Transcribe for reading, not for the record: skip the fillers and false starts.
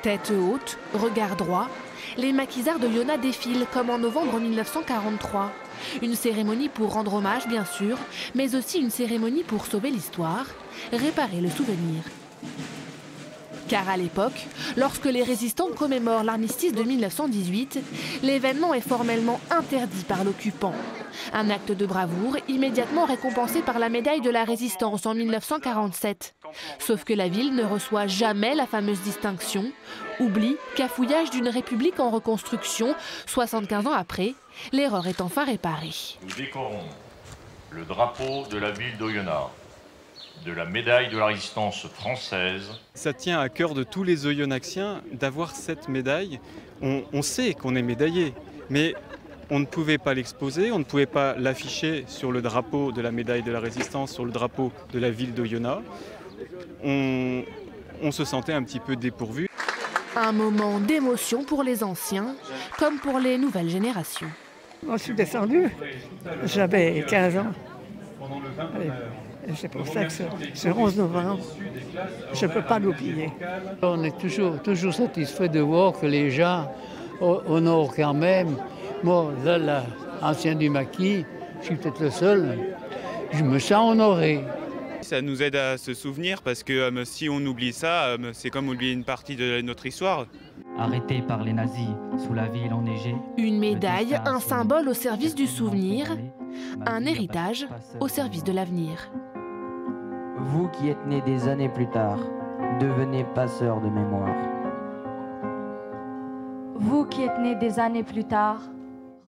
Tête haute, regard droit, les maquisards d'Oyonnax défilent comme en novembre 1943. Une cérémonie pour rendre hommage, bien sûr, mais aussi une cérémonie pour sauver l'histoire, réparer le souvenir. Car à l'époque, lorsque les résistants commémorent l'armistice de 1918, l'événement est formellement interdit par l'occupant. Un acte de bravoure immédiatement récompensé par la médaille de la Résistance en 1947. Sauf que la ville ne reçoit jamais la fameuse distinction. Oubli, cafouillage d'une république en reconstruction, 75 ans après, l'erreur est enfin réparée. Nous décorons le drapeau de la ville d'Oyonnax, de la médaille de la Résistance française. Ça tient à cœur de tous les Oyonnaxiens d'avoir cette médaille. On sait qu'on est médaillé, mais on ne pouvait pas l'exposer, on ne pouvait pas l'afficher sur le drapeau de la médaille de la Résistance, sur le drapeau de la ville d'Oyonnax. On se sentait un petit peu dépourvu. Un moment d'émotion pour les anciens, comme pour les nouvelles générations. Moi, je suis descendu, j'avais 15 ans. Et c'est pour ça que ce 11 novembre, je ne peux pas l'oublier. On est toujours satisfait de voir que les gens honorent quand même. Moi, là, ancien du maquis, je suis peut-être le seul, je me sens honoré. Ça nous aide à se souvenir parce que si on oublie ça, c'est comme oublier une partie de notre histoire. Arrêté par les nazis sous la ville enneigée. Une médaille, un symbole au service du souvenir, un héritage au service de l'avenir. Vous qui êtes nés des années plus tard, devenez passeurs de mémoire. Vous qui êtes nés des années plus tard,